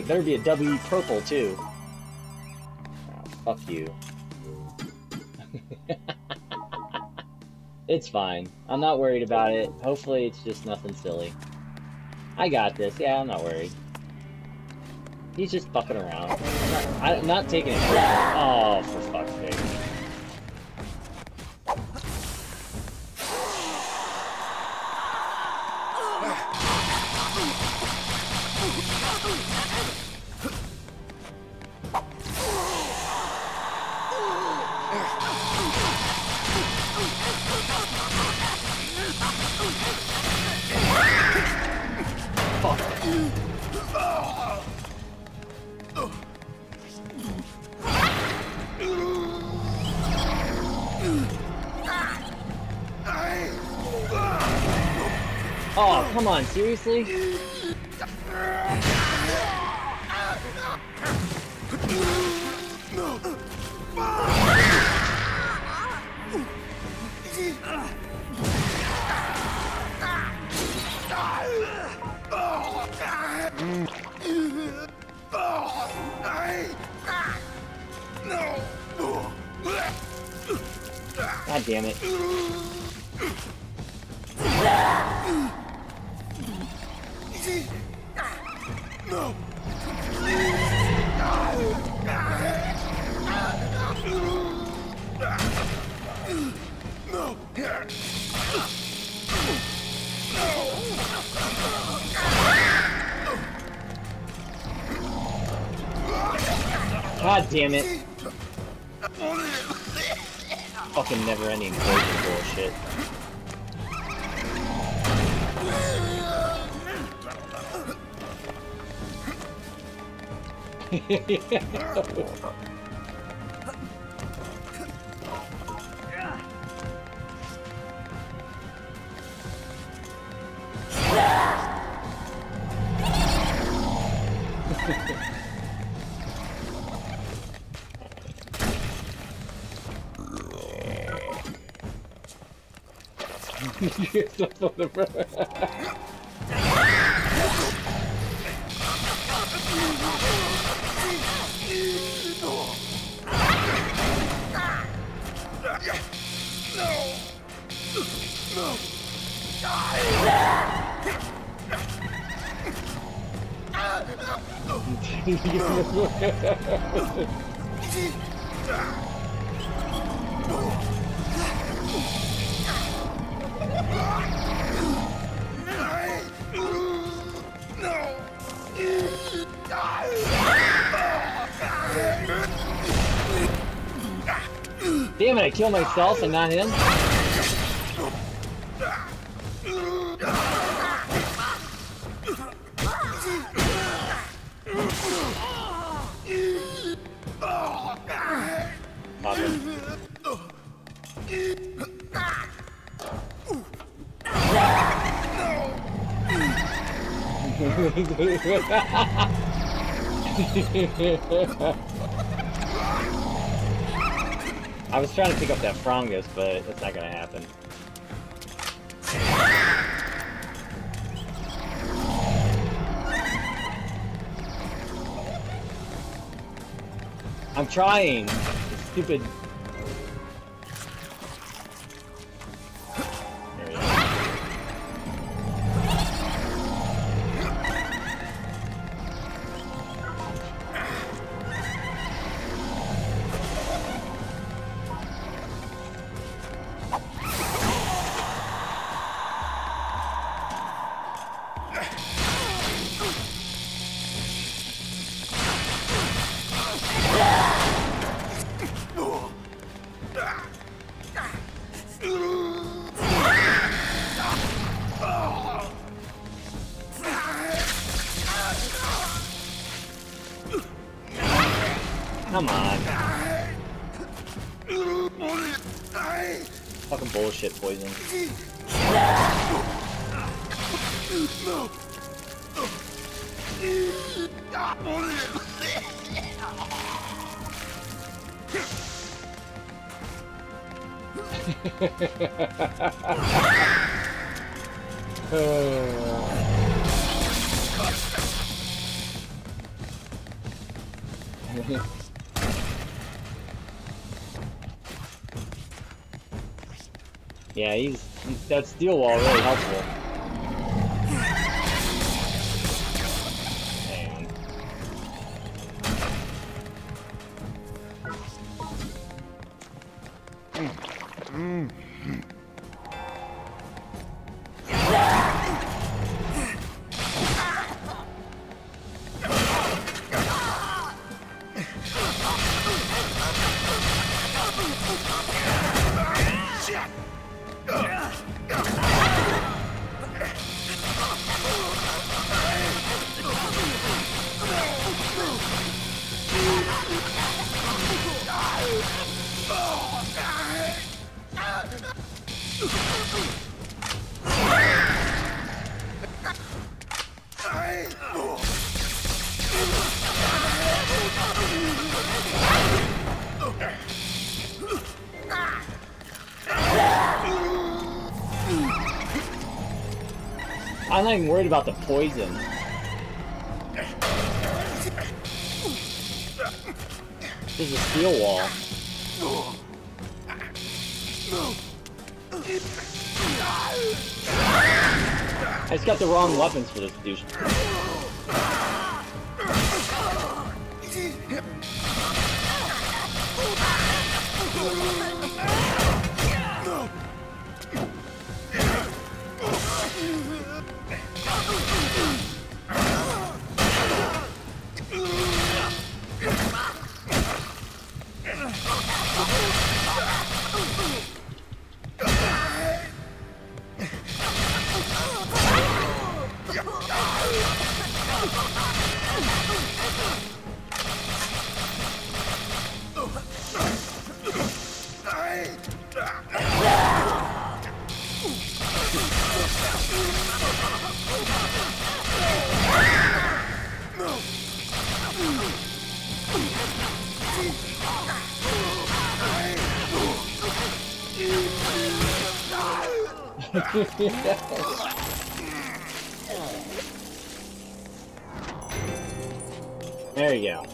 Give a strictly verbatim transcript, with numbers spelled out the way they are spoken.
Hey, better be a W purple too. Oh, fuck you. It's fine. I'm not worried about it. Hopefully it's just nothing silly. I got this. Yeah, I'm not worried. He's just fucking around. I'm not, I'm not taking it. Oh, for fuck's sake. Oh, come on, seriously? God damn it. No. No. God damn it. Fucking never-ending poison bullshit. Damn it, I killed myself and not him? Pop him. I was trying to pick up that Frongus, but that's not gonna happen. I'm trying. It's stupid. There we go. Come on. Fucking bullshit poison. Yeah, he's, he's that steel wall really helpful. Mm. I'm not even worried about the poison. This is a steel wall. I just got the wrong weapons for this douche. There you go.